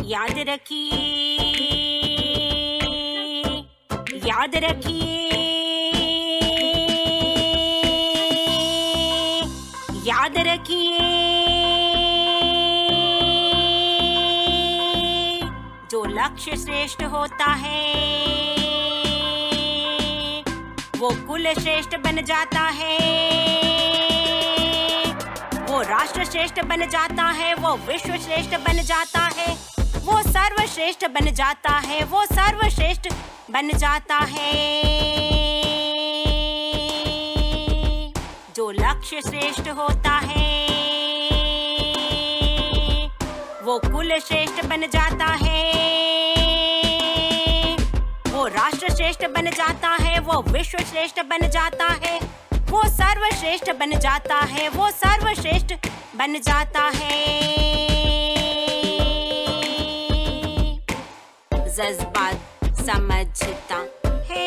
याद रखिए, याद रखिए, याद रखिए। जो लक्ष्य श्रेष्ठ होता है वो कुल श्रेष्ठ बन जाता है, वो राष्ट्र श्रेष्ठ बन जाता है, वो विश्व श्रेष्ठ बन जाता है, वो सर्वश्रेष्ठ बन जाता है, वो सर्वश्रेष्ठ बन जाता है। जो लक्ष्य श्रेष्ठ होता है वो कुल श्रेष्ठ बन जाता है, वो राष्ट्र श्रेष्ठ बन जाता है, वो विश्व श्रेष्ठ बन जाता है, वो सर्वश्रेष्ठ बन जाता है, वो सर्वश्रेष्ठ बन जाता है। जज्बात समझता है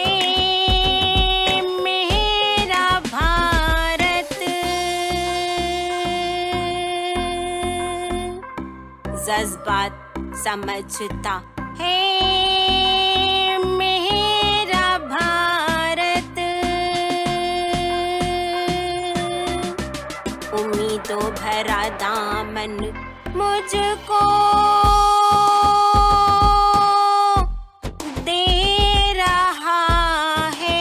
मेरा भारत, जज्बात समझता है मेरा भारत। उम्मीदों भरा दामन मुझको दे रहा है,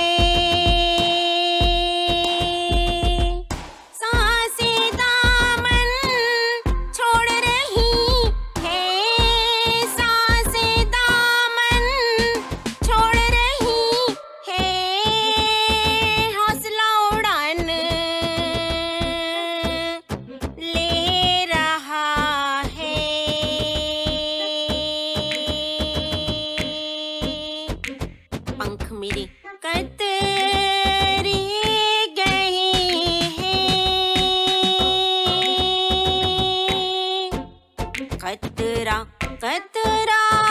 सांसें दामन छोड़ रही है, सांसें दामन छोड़ रही है, हौसला उड़ान ले रहा है। पंख मेरे कतरे गए हैं, कतरा कतरा